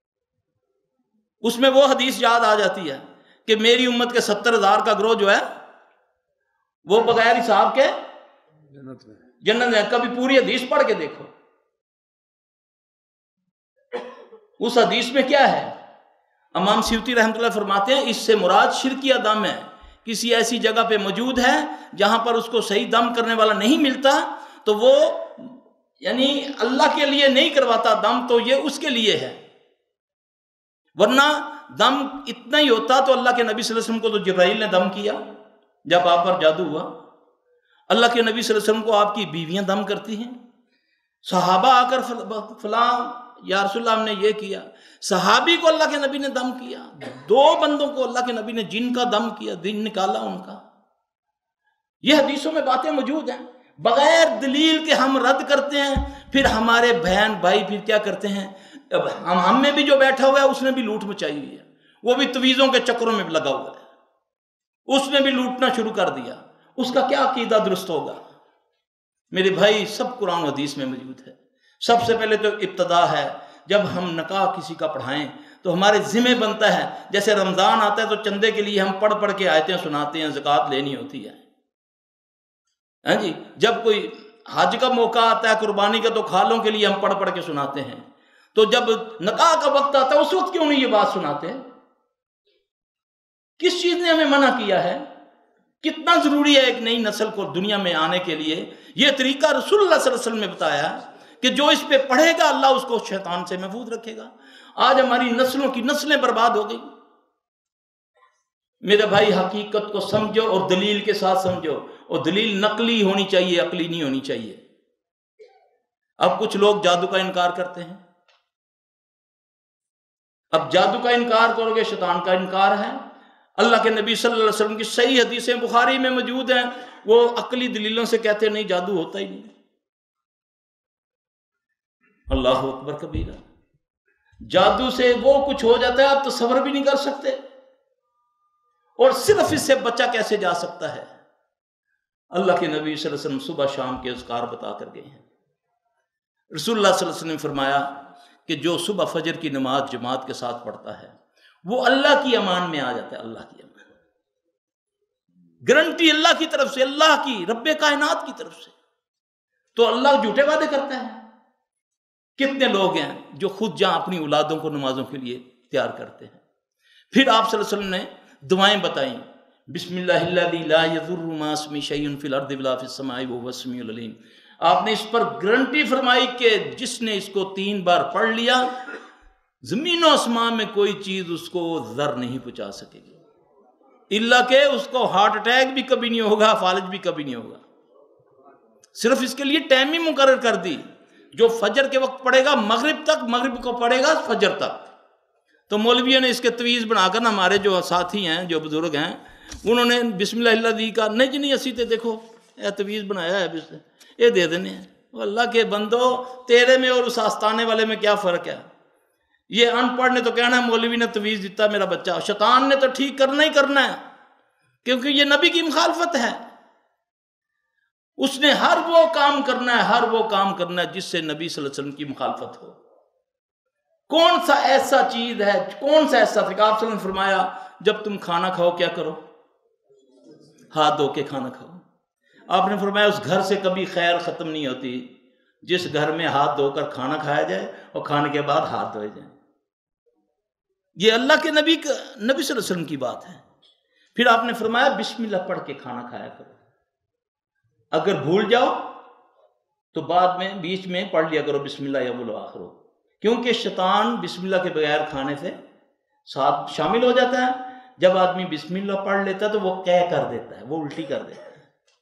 اس میں وہ حدیث یاد آ جاتی ہے کہ میری امت کے ستر ہزار کا گروہ جو ہے وہ بغیر حساب کے جنت میں۔ کبھی پوری حدیث پڑھ کے دیکھو، اس حدیث میں کیا ہے؟ امام سیوطی رحمۃ اللہ فرماتے ہیں اس سے مراد شرکیہ دم ہے، کسی ایسی جگہ پہ موجود ہے جہاں پر اس کو صحیح دم کرنے والا نہیں ملتا تو وہ یعنی اللہ کے لیے نہیں کرواتا دم، تو یہ اس کے لیے ہے، ورنہ دم اتنا ہی ہوتا تو اللہ کے نبی صلی اللہ علیہ وسلم کو تو جبرائیل نے دم کیا جب آپ پر جادو ہوا، اللہ کے نبی صلی اللہ علیہ وسلم کو آپ کی بیویاں دم کرتی ہیں، صحابہ آ کر فلاں یا رسول اللہ ہم نے یہ کیا، صحابی کو اللہ کے نبی نے دم کیا، دو بندوں کو اللہ کے نبی نے جن کا دم کیا، دن نکالا ان کا۔ یہ حدیثوں میں باتیں موجود ہیں، بغیر دلیل کے ہم رد کرتے ہیں، پھر ہمارے بہن بھائی پھر کیا کرتے ہیں، اب ہم ہم میں بھی جو بیٹھا ہوا ہے اس نے بھی لوٹ مچائی ہوئی ہے، وہ بھی تویزوں کے چکروں میں لگا ہوا ہے، اس نے بھی لوٹنا شروع کر دیا، اس کا کیا عقیدہ درست ہوگا؟ میرے بھائی سب قرآن و حدیث میں موجود ہے۔ سب سے پہلے تو ابتدا ہے، جب ہم نکاح کسی کا پڑھائیں تو ہمارے ذمہ بنتا ہے، جیسے رمضان آتا ہے تو چندے کے لیے ہم پڑھ پڑھ کے آیتیں سناتے ہیں، زکوٰۃ لینی ہوتی ہے ہاں جی، جب کوئی حج کا موقع آتا ہے، قربانی کا، تو کھالوں کے لیے ہم پڑھ پڑھ کے سناتے ہیں، تو جب نکاح کا وقت آتا ہے اس وقت کیوں نہیں یہ بات سناتے؟ کس چیز نے ہمیں منع کیا ہے؟ کتنا ضروری ہے ایک نئی نسل کو دنیا میں آنے کے لیے؟ یہ طریقہ رسول اللہ صلی اللہ علیہ وسلم نے بتایا کہ جو اس پہ پڑھے گا اللہ اس کو شیطان سے محفوظ رکھے گا۔ آج ہماری نسلوں کی نسلیں برباد ہو گئی۔ میرے بھائی حقیقت کو سمجھو اور دلیل کے ساتھ سمجھو، اور دلیل نقلی ہونی چاہیے، عقلی نہیں ہونی چاہیے۔ اب کچھ لوگ جادو کا انکار کرتے ہیں، اب جادو کا انکار کرو گے شیطان کا انکار ہے۔ اللہ کے نبی صلی اللہ علیہ وسلم کی صحیح حدیثیں بخاری میں موجود ہیں، وہ عقلی دلیلوں سے کہتے ہیں نہیں جادو ہوتا ہی نہیں۔ اللہ اکبر کبیرہ، جادو سے وہ کچھ ہو جاتا ہے آپ تصور بھی نہیں کر سکتے، اور صرف اس سے بچہ کیسے جا سکتا ہے؟ اللہ کے نبی صلی اللہ علیہ وسلم صبح شام کے اذکار بتا کر گئے ہیں۔ رسول اللہ صلی اللہ علیہ وسلم نے فرمایا کہ جو صبح فجر کی نماز جماعت کے ساتھ پڑھتا ہے وہ اللہ کی امان میں آ جاتا ہے، اللہ کی امان، گارنٹی اللہ کی طرف سے، اللہ کی، رب کائنات کی طرف سے۔ تو اللہ جھوٹے وعدے کرتا ہے؟ کتنے لوگ ہیں جو خود جہاں اپنی اولادوں کو نمازوں کے لیے تیار کرتے ہیں۔ پھر آپ صلی اللہ علیہ وسلم نے دعائیں بتائیں، بسم اللہ الذی لا یضر مع اسمہ شیء فی الارض ولا فی السماء وهو السمیع العلیم۔ آپ نے اس پر گارنٹی فرمائی کہ جس نے اس کو تین بار پڑھ لیا زمین و آسمان میں کوئی چیز اس کو ضر نہیں پہنچا سکے گی، الا کہ اس کو ہارٹ اٹیک بھی کبھی نہیں ہوگا، فالج بھی کبھی نہیں ہوگا۔ صرف اس کے لیے ٹائم ہی مقرر کر دی، جو فجر کے وقت پڑھے گا مغرب تک، مغرب کو پڑھے گا فجر تک۔ تو مولویوں نے اس کے تویز بنا کر، ہمارے جو ساتھی ہیں جو بزرگ ہیں انہوں نے بسم اللہ الذی کا نہیں جی نہیں اسی تے دیکھو یہ تویز بنایا ہے، یہ دے دینے ہیں۔ اللہ کے بندو، تیرے میں اور اس آستانے والے میں کیا فرق ہے؟ یہ ان پڑھ نے تو کہنا ہے مولوی نے تویز دیتا میرا بچہ، شیطان نے تو ٹھیک کرنا ہی کرنا ہے، کیونکہ یہ نبی کی مخالفت ہے۔ اس نے ہر وہ کام کرنا ہے، ہر وہ کام کرنا ہے جس سے نبی صلی اللہ علیہ وسلم کی مخالفت ہو۔ کون سا ایسا چیز ہے، کون سا ایسا طریقہ؟ آپ صلی اللہ علیہ وسلم نے فرمایا جب تم کھانا کھاؤ کیا کرو؟ ہاتھ دھو کے کھانا کھاؤ۔ آپ نے فرمایا اس گھر سے کبھی خیر ختم نہیں ہوتی جس گھر میں ہاتھ دھو کر کھانا کھایا جائے اور کھانے کے بعد ہاتھ دھوئے جائیں۔ یہ اللہ کے نبی نبی صلی اللہ علیہ وسلم کی بات ہے۔ پھر آپ نے فرمایا بسم اللہ پڑھ کے کھانا کھایا کرو، اگر بھول جاؤ تو بعد میں بیچ میں پڑھ لیا کرو بسم اللہ اول و آخر، کیونکہ شیطان بسم اللہ کے بغیر کھانے سے ساتھ شامل ہو جاتا ہے۔ جب آدمی بسم اللہ پڑھ لیتا ہے تو وہ کہہ کر دیتا ہے، وہ الٹی کر دیتا ہے۔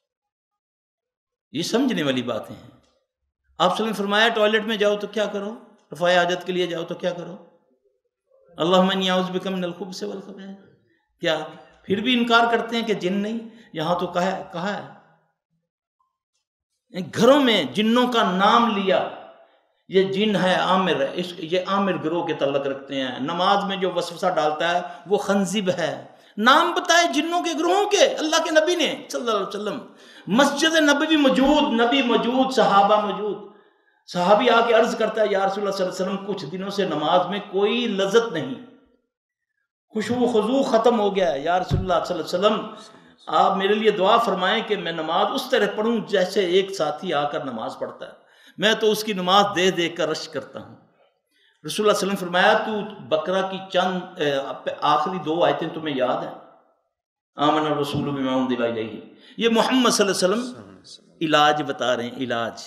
یہ سمجھنے والی باتیں ہیں۔ آپ صلی اللہ علیہ وسلم نے فرمایا ٹوائلٹ میں جاؤ تو کیا کرو، رفع حاجت کے لیے جاؤ تو کیا کرو، اللہم انی اعوذ بک من الخبث والخبائث۔ کیا پھر بھی انکار کرتے ہیں کہ جن نہیں؟ یہاں تو کہا ہے کہا ہے گھروں میں جنوں کا نام لیا، یہ جن ہے عامر ہے، یہ عامر گروہ کے تعلق رکھتے ہیں۔ نماز میں جو وسوسہ ڈالتا ہے وہ خنزب ہے، نام بتائے جنوں کے گروہوں کے اللہ کے نبی نے صلی اللہ علیہ وسلم. مسجد نبوی موجود، نبی موجود، صحابہ موجود. صحابی آ کے عرض کرتا ہے یا رسول اللہ صلی اللہ علیہ وسلم کچھ دنوں سے نماز میں کوئی لذت نہیں، خشوع و خضوع ختم ہو گیا ہے. یا رسول اللہ صلی اللہ علیہ وسلم آپ میرے لیے دعا فرمائیں کہ میں نماز اس طرح پڑھوں جیسے ایک ساتھی آ کر نماز پڑھتا ہے. میں تو اس کی نماز دیکھ دیکھ کر رشک کرتا ہوں. رسول اللہ صلی اللہ علیہ وسلم فرمایا تو بقرہ کی چند آخری دو آیتیں تمہیں یاد ہیں؟ آمن الرسول بما انزل الیہ. یہ محمد صلی اللہ علیہ وسلم علاج بتا رہے ہیں، علاج.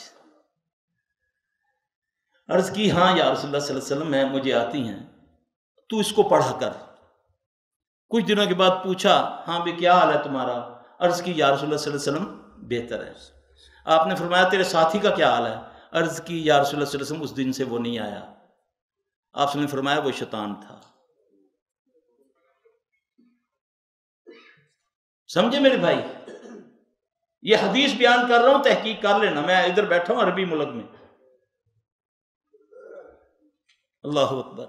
عرض کی ہاں یا رسول اللہ صلی اللہ علیہ وسلم میں مجھے آتی ہیں، تو اس کو پڑھا کر. کچھ دنوں کے بعد پوچھا ہاں بھی کیا حال ہے تمہارا؟ عرض کی یا رسول اللہ صلی اللہ علیہ وسلم بہتر ہے. آپ نے فرمایا تیرے ساتھی کا کیا حال ہے؟ عرض کی یا رسول اللہ صلی اللہ علیہ وسلم اس دن سے وہ نہیں آیا. آپ نے فرمایا وہ شیطان تھا. سمجھے میرے بھائی؟ یہ حدیث بیان کر رہا ہوں، تحقیق کر لینا. میں ادھر بیٹھا ہوں عربی ملک میں. اللہ اکبر.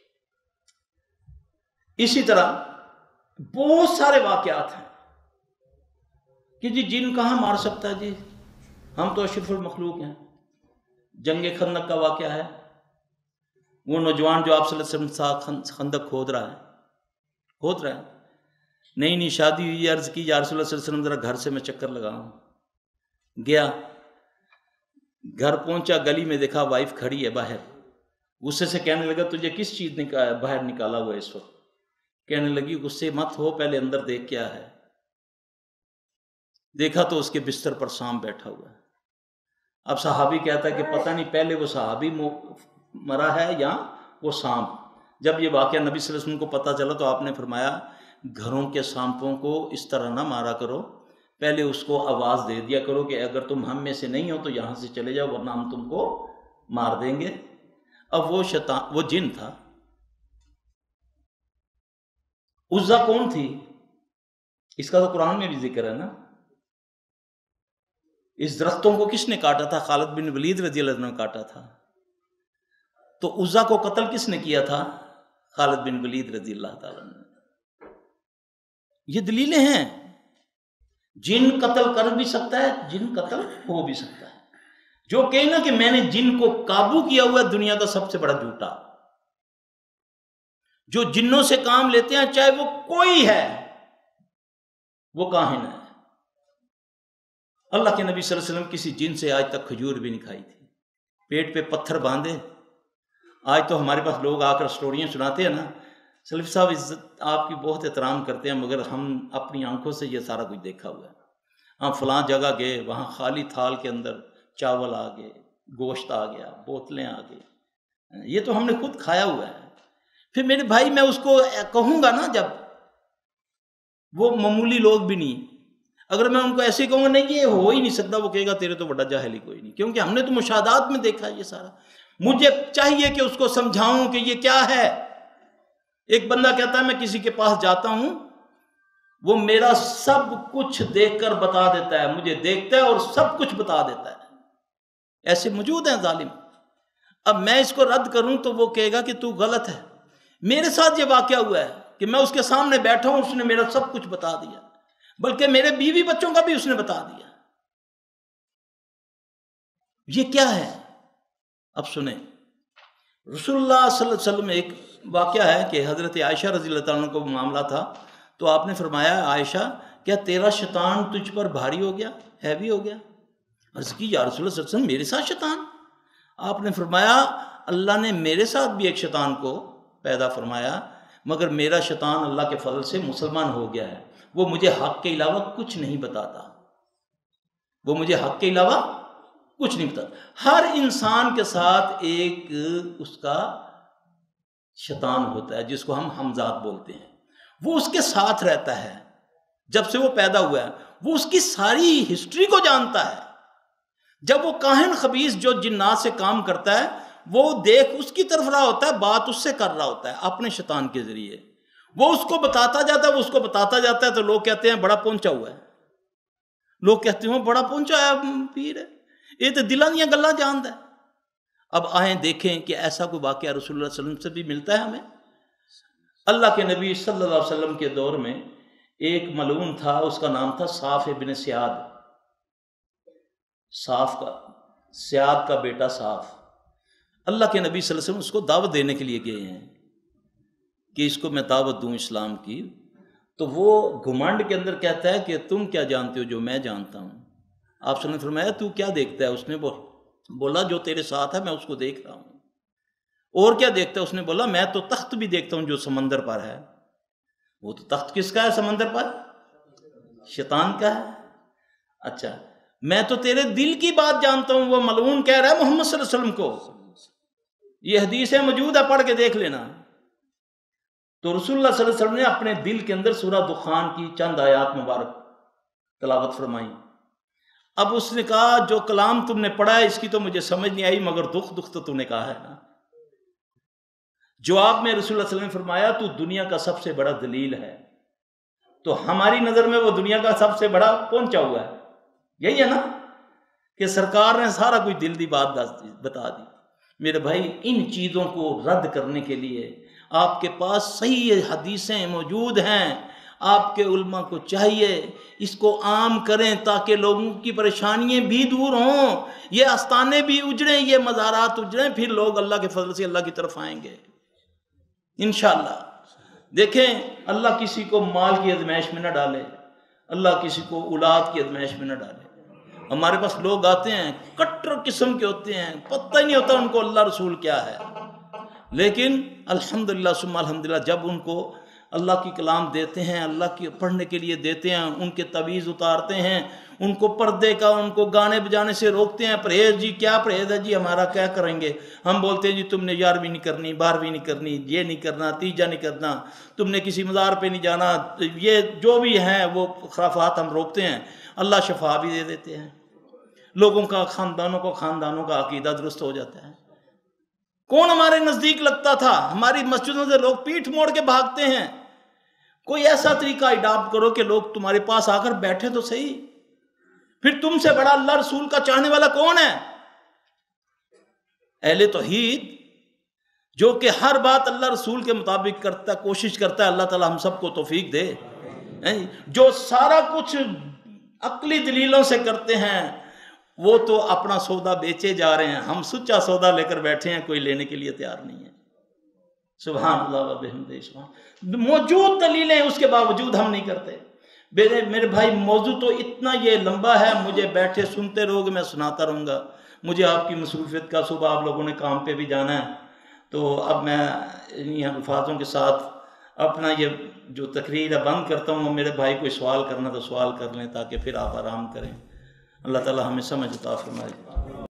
اسی طرح بہت سارے واقعات ہیں کہ جی جن کہاں مار سکتا ہے. جی ہم تو اشرف المخلوق ہیں. جنگ خندق کا واقعہ ہے، وہ نوجوان جو آپ صلی اللہ علیہ وسلم خندق کھود رہا ہے کھود رہا ہے نئی نئی شادی ہوئی. عرض کی یا رسول اللہ صلی اللہ علیہ وسلم ذرا گھر سے میں چکر لگاؤں. گیا، گھر پہنچا، گلی میں دیکھا وائف کھڑی ہے باہر. غصے سے کہنے لگا تجھے کس چیز نے باہر نکالا ہوا اس وقت؟ کہنے لگی غصے مت ہو، پہلے اندر دیکھ کیا ہے. دیکھا تو اس کے بستر پر سانپ بیٹھا ہوا ہے. اب صحابی کہتا ہے کہ پتہ نہیں پہلے وہ صحابی مرا ہے یا وہ سانپ. جب یہ واقعہ نبی صلی اللہ علیہ وسلم کو پتہ چلا تو آپ نے فرمایا گھروں کے سانپوں کو اس طرح نہ مارا کرو، پہلے اس کو آواز دے دیا کرو کہ اگر تم ہم میں سے نہیں ہو تو یہاں سے چلے جاؤ ورنہ ہم تم کو مار دیں گے. اب وہ شیطان، وہ جن تھا. عزا کون تھی؟ اس کا تو قرآن میں بھی ذکر ہے نا. اس درختوں کو کس نے کاٹا تھا؟ خالد بن ولید رضی اللہ عنہ نے کاٹا تھا. تو عزا کو قتل کس نے کیا تھا؟ خالد بن ولید رضی اللہ تعالیٰ نے. یہ دلیلیں ہیں. جن قتل کر بھی سکتا ہے، جن قتل ہو بھی سکتا ہے. جو کہنا کہ میں نے جن کو قابو کیا ہوا ہے دنیا کا سب سے بڑا جھوٹا. جو جنوں سے کام لیتے ہیں چاہے وہ کوئی ہے وہ کاہن ہے. اللہ کے نبی صلی اللہ علیہ وسلم کسی جن سے آج تک کھجور بھی نہیں کھائی تھی. پیٹ پہ پتھر باندھے. آج تو ہمارے پاس لوگ آ کر سٹوریاں سناتے ہیں نا، سلفی صاحب عزت آپ کی بہت احترام کرتے ہیں مگر ہم اپنی آنکھوں سے یہ سارا کچھ دیکھا ہوا ہے. ہم فلاں جگہ گئے، وہاں خالی تھال کے اندر چاول آ گئے، گوشت آ گیا، بوتلیں آ گئی. یہ تو ہم نے خود کھایا ہوا ہے. پھر میرے بھائی میں اس کو کہوں گا نا، جب وہ معمولی لوگ بھی نہیں، اگر میں ان کو ایسے کہوں گا نہیں یہ ہو ہی نہیں سکتا، وہ کہے گا تیرے تو بڑا جاہل ہی کوئی نہیں، کیونکہ ہم نے تو مشاہدات میں دیکھا ہے یہ سارا. مجھے چاہیے کہ اس کو سمجھاؤں کہ یہ کیا ہے. ایک بندہ کہتا ہے میں کسی کے پاس جاتا ہوں وہ میرا سب کچھ دیکھ کر بتا دیتا ہے، مجھے دیکھتا ہے اور سب کچھ بتا دیتا ہے. ایسے موجود ہیں ظالم. اب میں اس کو رد کروں تو وہ کہے گا کہ تو غلط ہے. میرے ساتھ یہ واقعہ ہوا ہے کہ میں اس کے سامنے بیٹھا ہوں، اس نے میرا سب کچھ بتا دیا، بلکہ میرے بیوی بچوں کا بھی اس نے بتا دیا. یہ کیا ہے؟ اب سنیں. رسول اللہ صلی اللہ علیہ وسلم ایک واقعہ ہے کہ حضرت عائشہ رضی اللہ عنہ کو معاملہ تھا تو آپ نے فرمایا عائشہ کیا تیرا شیطان تجھ پر بھاری ہو گیا، ہیوی ہو گیا؟ عرض کی یا رسول اللہ صلی اللہ علیہ وسلم میرے ساتھ شیطان؟ آپ نے فرمایا اللہ نے میرے ساتھ بھی ایک شیطان کو پیدا فرمایا مگر میرا شیطان اللہ کے فضل سے مسلمان ہو گیا ہے. وہ مجھے حق کے علاوہ کچھ نہیں بتاتا. وہ مجھے حق کے علاوہ کچھ نہیں بتاتا. ہر انسان کے ساتھ ایک اس کا شیطان ہوتا ہے جس کو ہم حمزات بولتے ہیں. وہ اس کے ساتھ رہتا ہے جب سے وہ پیدا ہوا ہے. وہ اس کی ساری ہسٹری کو جانتا ہے. جب وہ کاہن خبیث جو جنات سے کام کرتا ہے وہ دیکھ اس کی طرف رہا ہوتا ہے، بات اس سے کر رہا ہوتا ہے اپنے شیطان کے ذریعے. وہ اس کو بتاتا جاتا ہے وہ اس کو بتاتا جاتا ہے تو لوگ کہتے ہیں بڑا پہنچا ہوا ہے. لوگ کہتے ہیں بڑا پہنچا ہے پیر ہے، یہ تو دلاں دیاں گلاں جاندا ہے. اب آئیں دیکھیں کہ ایسا کوئی واقعہ رسول اللہ صلی اللہ علیہ وسلم سے بھی ملتا ہے ہمیں. اللہ کے نبی صلی اللہ علیہ وسلم کے دور میں ایک ملعون تھا، اس کا نام تھا صاف ابن سیاد، صاف کا سیاد کا بیٹا صاف۔ اللہ کے نبی صلی اللہ علیہ وسلم اس کو دعوت دینے کے لیے گئے ہیں کہ اس کو میں دعوت دوں اسلام کی، تو وہ گھمنڈ کے اندر کہتا ہے کہ تم کیا جانتے ہو جو میں جانتا ہوں۔ آپ صلی اللہ علیہ وسلم نے فرمایا تو کیا دیکھتا ہے؟ اس نے بولا جو تیرے ساتھ ہے میں اس کو دیکھ رہا ہوں۔ اور کیا دیکھتا ہے؟ اس نے بولا میں تو تخت بھی دیکھتا ہوں جو سمندر پر ہے۔ وہ تو تخت کس کا ہے سمندر پر؟ شیطان کا ہے۔ اچھا میں تو تیرے دل کی بات جانتا ہوں، وہ ملعون کہہ رہا ہے محمد صلی اللہ علیہ وسلم کو، یہ حدیث موجود ہے پڑھ کے دیکھ لینا۔ تو رسول اللہ صلی اللہ علیہ وسلم نے اپنے دل کے اندر سورہ دخان کی چند آیات مبارک تلاوت فرمائی۔ اب اس نے کہا جو کلام تم نے پڑھا ہے اس کی تو مجھے سمجھ نہیں آئی، مگر دکھ دکھ تو تم نے کہا ہے نا۔ جواب میں رسول اللہ صلی اللہ علیہ وسلم نے فرمایا تو دنیا کا سب سے بڑا دلیل ہے۔ تو ہماری نظر میں وہ دنیا کا سب سے بڑا پہنچا ہوا ہے، یہی ہے نا کہ سرکار نے سارا کوئی دل دی بات بتا دی۔ میرے بھائی ان چیزوں کو رد کرنے کے لیے آپ کے پاس صحیح حدیثیں موجود ہیں، آپ کے علماء کو چاہیے اس کو عام کریں تاکہ لوگوں کی پریشانیاں بھی دور ہوں، یہ آستانے بھی اجڑیں، یہ مزارات اجڑیں، پھر لوگ اللہ کے فضل سے اللہ کی طرف آئیں گے انشاءاللہ۔ دیکھیں اللہ کسی کو مال کی ازمائش میں نہ ڈالے، اللہ کسی کو اولاد کی ازمائش میں نہ ڈالے۔ ہمارے پاس لوگ آتے ہیں کٹر قسم کے ہوتے ہیں، پتہ ہی نہیں ہوتا ان کو اللہ رسول کیا ہے، لیکن الحمدللہ ثم الحمدللہ جب ان کو اللہ کی کلام دیتے ہیں، اللہ کی پڑھنے کے لیے دیتے ہیں، ان کے تعویذ اتارتے ہیں، ان کو پردے کا، ان کو گانے بجانے سے روکتے ہیں، پرہیز جی کیا پرہیز ہے جی ہمارا، کیا کریں گے ہم؟ بولتے ہیں جی تم نے گیارہویں نہیں کرنی، بارہویں نہیں کرنی، یہ نہیں کرنا، تیجا نہیں کرنا، تم نے کسی مزار پہ نہیں جانا، یہ جو بھی ہیں وہ خرافات ہم روکتے ہیں، اللہ شفا بھی دے دیتے ہیں، لوگوں کا خاندانوں کو خاندانوں کا عقیدہ درست ہو جاتا ہے۔ کون ہمارے نزدیک لگتا تھا؟ ہماری مسجدوں سے لوگ پیٹھ موڑ کے بھاگتے ہیں۔ کوئی ایسا طریقہ اڈاپٹ کرو کہ لوگ تمہارے پاس آ کر بیٹھے تو صحیح۔ پھر تم سے بڑا اللہ رسول کا چاہنے والا کون ہے؟ اہل توحید جو کہ ہر بات اللہ رسول کے مطابق کرتا، کوشش کرتا ہے، اللہ تعالی ہم سب کو توفیق دے۔ جو سارا کچھ عقلی دلیلوں سے کرتے ہیں وہ تو اپنا سودا بیچے جا رہے ہیں، ہم سچا سودا لے کر بیٹھے ہیں، کوئی لینے کے لیے تیار نہیں ہے۔ سبحان اللہ و بحمدہ سبحان، موجود دلیلیں اس کے باوجود ہم نہیں کرتے۔ میرے بھائی موضوع تو اتنا یہ لمبا ہے، مجھے بیٹھے سنتے رہو گے، میں سناتا رہوں گا، مجھے آپ کی مصروفیت کا، صبح آپ لوگوں نے کام پہ بھی جانا ہے، تو اب میں انہی الفاظوں کے ساتھ اپنا یہ جو تقریر ہے بند کرتا ہوں۔ میرے بھائی کوئی سوال کرنا تو سوال کر لیں تاکہ پھر آپ آرام کریں۔ اللہ تعالی ہمیں سمجھ عطا فرمائے۔